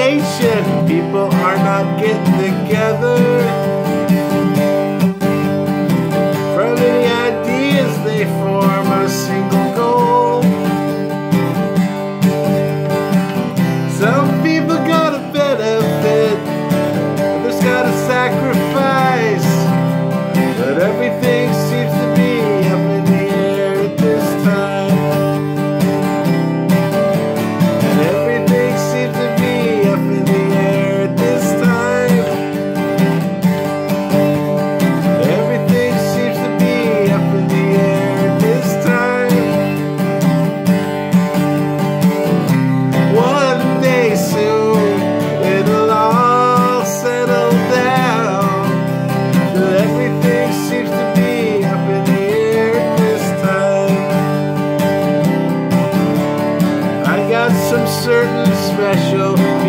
nation. People are not getting together. From many ideas they form a single goal. Some people got a benefit, others got a sacrifice, but everything seems to be up in the air at this time. And everything seems to be up in the air at this time. Everything seems to be up in the air at this time. One day soon it'll all settle down. Everything seems to be up in the air at this time. I got some certain special